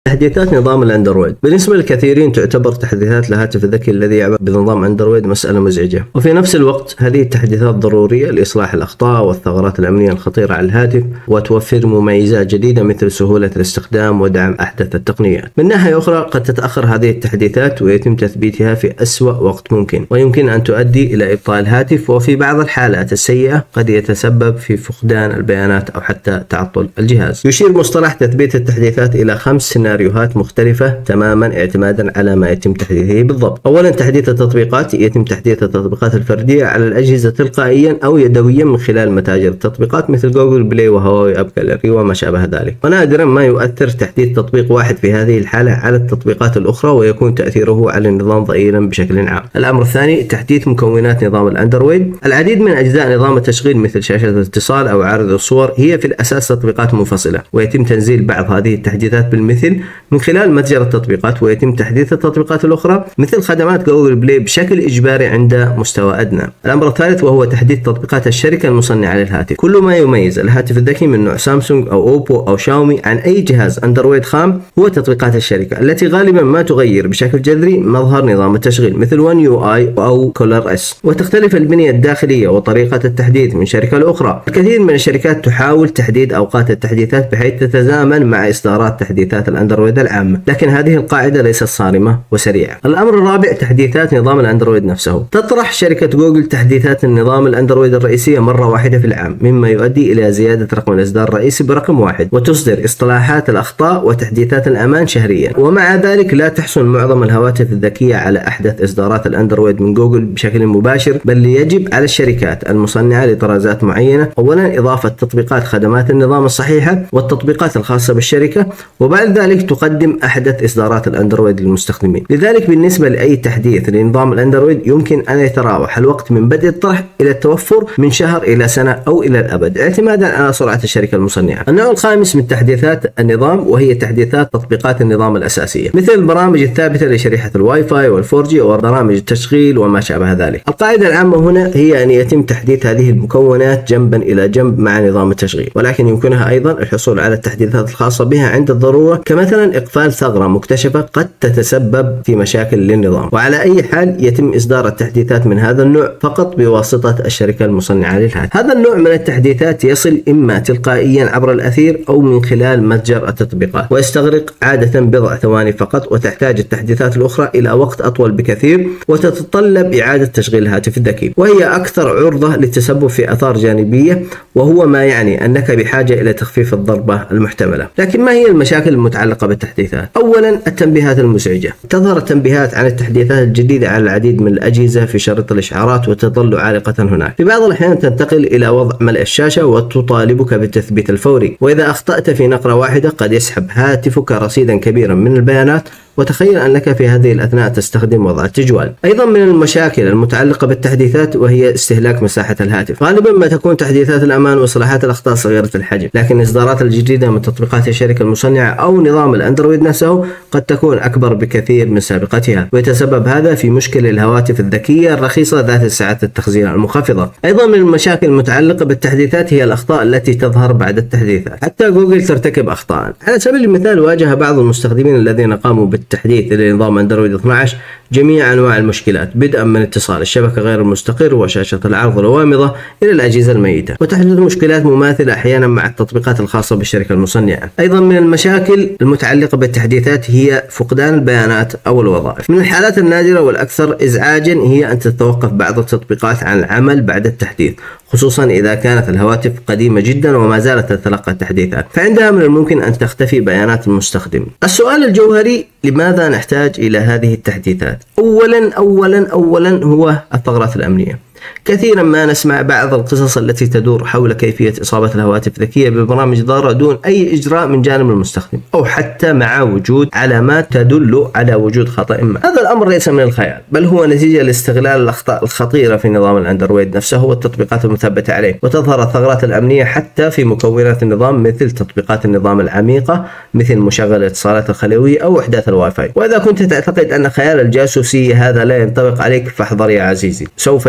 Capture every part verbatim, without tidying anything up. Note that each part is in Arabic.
تحديثات نظام الأندرويد بالنسبة للكثيرين تعتبر تحديثات الهاتف الذكي الذي يعمل بنظام أندرويد مسألة مزعجة، وفي نفس الوقت هذه التحديثات ضرورية لإصلاح الأخطاء والثغرات الأمنية الخطيرة على الهاتف وتوفر مميزات جديدة مثل سهولة الاستخدام ودعم أحدث التقنيات. من ناحية أخرى قد تتأخر هذه التحديثات ويتم تثبيتها في أسوأ وقت ممكن، ويمكن أن تؤدي إلى إبطال الهاتف، وفي بعض الحالات السيئة قد يتسبب في فقدان البيانات أو حتى تعطل الجهاز. يشير مصطلح تثبيت التحديثات إلى خمس سيناريوهات مختلفة تماما اعتمادا على ما يتم تحديثه بالضبط. أولا، تحديث التطبيقات. يتم تحديث التطبيقات الفردية على الأجهزة تلقائيا أو يدويا من خلال متاجر التطبيقات مثل جوجل بلاي وهواوي أب جاليري وما شابه ذلك، ونادرا ما يؤثر تحديث تطبيق واحد في هذه الحالة على التطبيقات الأخرى ويكون تأثيره على النظام ضئيلا بشكل عام. الأمر الثاني، تحديث مكونات نظام الأندرويد. العديد من أجزاء نظام التشغيل مثل شاشة الاتصال أو عارض الصور هي في الأساس تطبيقات منفصلة، ويتم تنزيل بعض هذه التحديثات بالمثل من خلال متجر التطبيقات، ويتم تحديث التطبيقات الأخرى مثل خدمات جوجل بلاي بشكل إجباري عند مستوى أدنى. الأمر الثالث وهو تحديث تطبيقات الشركة المصنعة للهاتف. كل ما يميز الهاتف الذكي من نوع سامسونج أو أوبو أو شاومي عن أي جهاز أندرويد خام هو تطبيقات الشركة التي غالبا ما تغير بشكل جذري مظهر نظام التشغيل مثل ون يو آي أو كولر اس، وتختلف البنية الداخلية وطريقة التحديث من شركة لأخرى. الكثير من الشركات تحاول تحديد أوقات التحديثات بحيث تتزامن مع إصدارات تحديثات الأندرويد العامة، لكن هذه القاعدة ليست صارمة وسريعة. الأمر الرابع، تحديثات نظام الأندرويد نفسه. تطرح شركة جوجل تحديثات النظام الأندرويد الرئيسية مرة واحدة في العام، مما يؤدي إلى زيادة رقم الإصدار الرئيسي برقم واحد، وتصدر إصلاحات الأخطاء وتحديثات الأمان شهريا. ومع ذلك لا تحصل معظم الهواتف الذكية على أحدث إصدارات الأندرويد من جوجل بشكل مباشر، بل يجب على الشركات المصنعة لطرازات معينة أولا إضافة تطبيقات خدمات النظام الصحيحة والتطبيقات الخاصة بالشركة، وبعد ذلك تقدم أحدث إصدارات الأندرويد للمستخدمين. لذلك بالنسبة لأي تحديث لنظام الأندرويد يمكن أن يتراوح الوقت من بدء الطرح إلى التوفر من شهر إلى سنة أو إلى الأبد اعتمادا على سرعة الشركة المصنعة. النوع الخامس من تحديثات النظام وهي تحديثات تطبيقات النظام الأساسية مثل البرامج الثابتة لشريحة الواي فاي والفور جي وبرامج التشغيل وما شابه ذلك. القاعدة العامة هنا هي أن يتم تحديث هذه المكونات جنبا إلى جنب مع نظام التشغيل، ولكن يمكنها أيضا الحصول على التحديثات الخاصة بها عند الضرورة، كمثلا إقفال ثغرة مكتشفة قد تتسبب في مشاكل للنظام. وعلى أي حال يتم إصدار التحديثات من هذا النوع فقط بواسطة الشركة المصنعة للهاتف. هذا النوع من التحديثات يصل إما تلقائيا عبر الأثير أو من خلال متجر التطبيقات، ويستغرق عادة بضع ثواني فقط، وتحتاج التحديثات الأخرى إلى وقت أطول بكثير وتتطلب إعادة تشغيل الهاتف الذكي، وهي أكثر عرضة للتسبب في آثار جانبية، وهو ما يعني أنك بحاجة إلى تخفيف الضربة المحتملة. لكن ما هي المشاكل المتعلقة بالتحديثات؟ أولا، التنبيهات المزعجة. تظهر التنبيهات عن التحديثات الجديدة على العديد من الأجهزة في شريط الإشعارات وتظل عالقة هناك. في بعض الأحيان تنتقل إلى وضع ملء الشاشة وتطالبك بالتثبيت الفوري، وإذا أخطأت في نقرة واحدة قد يسحب هاتفك رصيدا كبيرا من البيانات، وتخيل أنك في هذه الأثناء تستخدم وضع التجوال. أيضا من المشاكل المتعلقة بالتحديثات وهي استهلاك مساحة الهاتف. غالبا ما تكون تحديثات الأمان وإصلاحات الأخطاء صغيرة الحجم، لكن الإصدارات الجديدة من تطبيقات الشركة المصنعة أو نظام الأندرويد نفسه قد تكون أكبر بكثير من سابقتها، ويتسبب هذا في مشكل الهواتف الذكية الرخيصة ذات سعة التخزين المنخفضة. أيضا من المشاكل المتعلقة بالتحديثات هي الأخطاء التي تظهر بعد التحديثات. حتى جوجل ترتكب أخطاء. على سبيل المثال، واجه بعض المستخدمين الذين قاموا بالتحديث لنظام أندرويد اثني عشر جميع أنواع المشكلات، بدءا من اتصال الشبكة غير المستقر وشاشة العرض الوامضة إلى الأجهزة الميتة، وتحدث مشكلات مماثلة أحيانا مع التطبيقات الخاصة بالشركة المصنعة. أيضا من المشاكل المتعلقة بالتحديثات هي فقدان البيانات أو الوظائف. من الحالات النادرة والأكثر إزعاجا هي أن تتوقف بعض التطبيقات عن العمل بعد التحديث، خصوصا إذا كانت الهواتف قديمة جدا وما زالت تتلقى التحديثات، فعندها من الممكن أن تختفي بيانات المستخدم. السؤال الجوهري، لماذا نحتاج إلى هذه التحديثات؟ أولا أولا أولا هو الثغرات الأمنية. كثيرا ما نسمع بعض القصص التي تدور حول كيفية إصابة الهواتف الذكية ببرامج ضارة دون أي إجراء من جانب المستخدم، أو حتى مع وجود علامات تدل على وجود خطأ ما. هذا الأمر ليس من الخيال، بل هو نتيجة لاستغلال الأخطاء الخطيرة في نظام الأندرويد نفسه والتطبيقات المثبتة عليه، وتظهر الثغرات الأمنية حتى في مكونات النظام مثل تطبيقات النظام العميقة مثل مشغل الاتصالات الخلوية أو إحداث الواي فاي. وإذا كنت تعتقد أن خيال الجاسوسية هذا لا ينطبق عليك فاحذر يا عزيزي، سوف يستخدم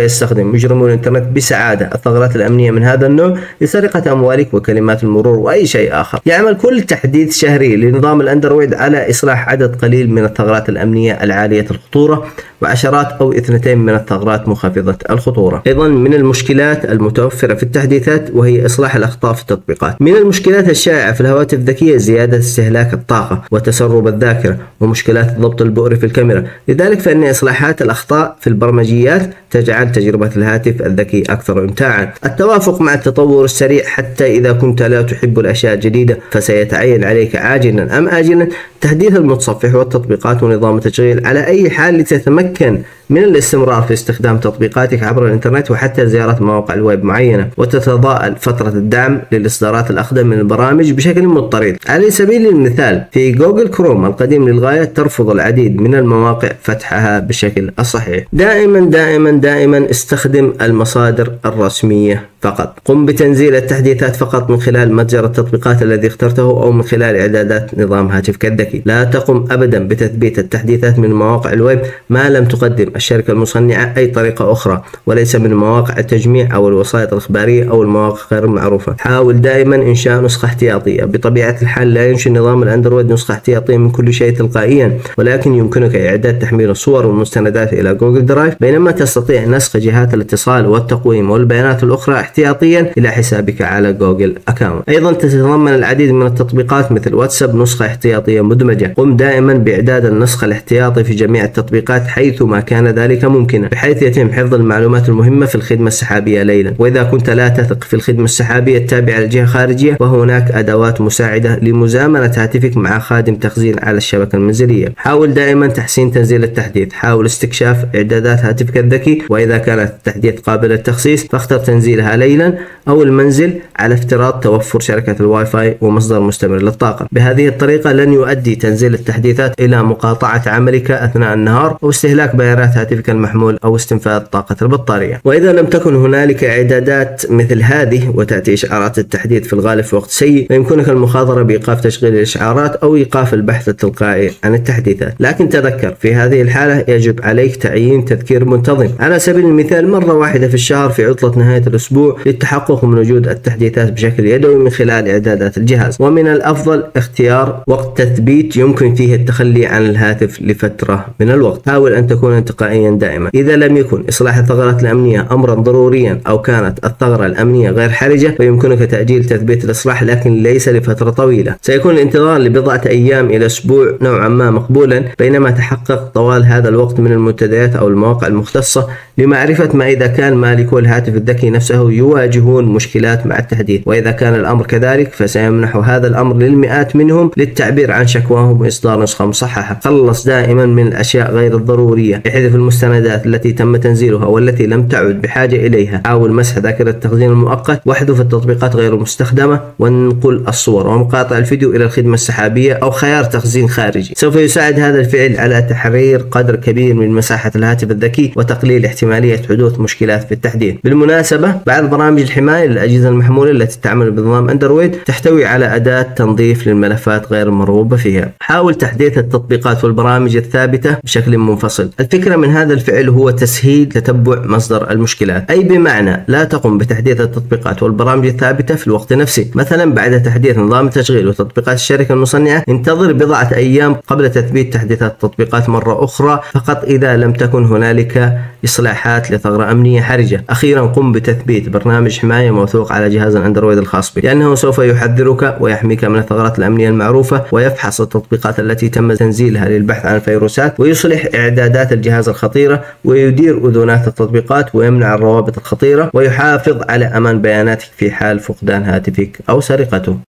يستخدم مجرمو الإنترنت بسعادة الثغرات الأمنية من هذا النوع لسرقة أموالك وكلمات المرور وأي شيء آخر. يعمل كل تحديث شهري لنظام الأندرويد على إصلاح عدد قليل من الثغرات الأمنية العالية الخطورة وعشرات أو اثنتين من الثغرات منخفضة الخطورة. أيضا من المشكلات المتوفرة في التحديثات وهي إصلاح الأخطاء في التطبيقات. من المشكلات الشائعة في الهواتف الذكية زيادة استهلاك الطاقة وتسرب الذاكرة ومشكلات الضبط البؤري في الكاميرا، لذلك فإن إصلاحات الأخطاء في البرمجيات تجعل تجربة الهاتف الذكي أكثر إمتاعا. التوافق مع التطور السريع، حتى إذا كنت لا تحب الأشياء الجديدة فسيتعين عليك عاجلا أم آجلا تحديث المتصفح والتطبيقات ونظام التشغيل على أي حال لتتمكن من الاستمرار في استخدام تطبيقاتك عبر الإنترنت وحتى زيارة مواقع الويب معينة، وتتضاءل فترة الدعم للإصدارات الأقدم من البرامج بشكل مضطرد. على سبيل المثال في جوجل كروم القديم للغاية ترفض العديد من المواقع فتحها بالشكل الصحيح. دائما دائما دائما استخدم المصادر الرسمية فقط. قم بتنزيل التحديثات فقط من خلال متجر التطبيقات الذي اخترته أو من خلال إعدادات نظام هاتفك الذكي. لا تقم أبدا بتثبيت التحديثات من مواقع الويب ما لم تقدم الشركة المصنعة أي طريقة أخرى، وليس من مواقع التجميع أو الوسائط الإخبارية أو المواقع غير المعروفة. حاول دائما إنشاء نسخة احتياطية. بطبيعة الحال لا ينشئ نظام الأندرويد نسخة احتياطية من كل شيء تلقائيا، ولكن يمكنك إعداد تحميل الصور والمستندات إلى جوجل درايف، بينما تستطيع نسخ جهات الاتصال والتقويم والبيانات الأخرى احتياطيا إلى حسابك على جوجل أكاونت. أيضا تتضمن العديد من التطبيقات مثل واتساب نسخة احتياطية مدمجة. قم دائما بإعداد النسخ الاحتياطي في جميع التطبيقات حيثما كان ذلك ممكنا، بحيث يتم حفظ المعلومات المهمة في الخدمة السحابية ليلا. وإذا كنت لا تثق في الخدمة السحابية التابعة لجهة خارجية فهناك أدوات مساعدة لمزامنة هاتفك مع خادم تخزين على الشبكة المنزلية. حاول دائما تحسين تنزيل التحديث. حاول استكشاف إعدادات هاتفك الذكي، وإذا كانت التحديث قابلة للتخصيص فاختر تنزيلها ليلا أو المنزل على افتراض توفر شبكة الواي فاي ومصدر مستمر للطاقة. بهذه الطريقة لن يؤدي تنزيل التحديثات إلى مقاطعة عملك أثناء النهار أو استهلاك بيانات هاتفك المحمول أو استنفاذ طاقة البطارية. وإذا لم تكن هنالك إعدادات مثل هذه وتأتي إشعارات التحديث في الغالب في وقت سيء، فيمكنك المخاطرة بإيقاف تشغيل الإشعارات أو إيقاف البحث التلقائي عن التحديثات. لكن تذكر في هذه الحالة يجب عليك تعيين تذكير منتظم، على سبيل المثال مرة واحدة في الشهر في عطلة نهاية الأسبوع، للتحقق من وجود التحديثات بشكل يدوي من خلال إعدادات الجهاز. ومن الأفضل اختيار وقت تثبيت يمكن فيه التخلي عن الهاتف لفترة من الوقت. حاول أن تكون انتقائيا دائما. إذا لم يكن إصلاح الثغرات الأمنية أمرا ضروريا أو كانت الثغرة الأمنية غير حرجة فيمكنك تأجيل تثبيت الإصلاح، لكن ليس لفترة طويلة. سيكون الانتظار لبضعة أيام إلى أسبوع نوعا ما مقبولا، بينما تحقق طوال هذا الوقت من المنتديات أو المواقع المختصة لمعرفة ما إذا كان مالكو الهاتف الذكي نفسه يواجهون مشكلات مع التحديث، وإذا كان الأمر كذلك فسيمنح هذا الأمر للمئات منهم للتعبير عن شكواهم وإصدار نسخة مصححة. خلص دائما من الأشياء غير الضرورية. احذف المستندات التي تم تنزيلها والتي لم تعد بحاجة إليها. حاول مسح ذاكرة التخزين المؤقت، واحذف التطبيقات غير المستخدمة، وانقل الصور ومقاطع الفيديو إلى الخدمة السحابية أو خيار تخزين خارجي. سوف يساعد هذا الفعل على تحرير قدر كبير من مساحة الهاتف الذكي وتقليل احتمالية حدوث مشكلات في التحديث. بالمناسبة بعض برامج الحماية للأجهزة المحمولة التي تعمل بنظام أندرويد تحتوي على أداة تنظيف للملفات غير المرغوب فيها. حاول تحديث التطبيقات والبرامج الثابتة بشكل منفصل. الفكرة من هذا الفعل هو تسهيل تتبع مصدر المشكلات، أي بمعنى لا تقم بتحديث التطبيقات والبرامج الثابتة في الوقت نفسه. مثلا بعد تحديث نظام التشغيل وتطبيقات الشركة المصنعة انتظر بضعة أيام قبل تثبيت تحديثات التطبيقات مرة أخرى، فقط إذا لم تكن هنالك إصلاحات لثغرة أمنية حرجة. أخيرا قم بتثبيت برنامج حماية موثوق على جهاز الأندرويد الخاص بك، لأنه سوف يحذرك ويحميك من الثغرات الأمنية المعروفة، ويفحص التطبيقات التي تم تنزيلها للبحث عن الفيروسات، ويصلح إعدادات الجهاز الخطيرة، ويدير أذونات التطبيقات، ويمنع الروابط الخطيرة، ويحافظ على أمان بياناتك في حال فقدان هاتفك أو سرقته.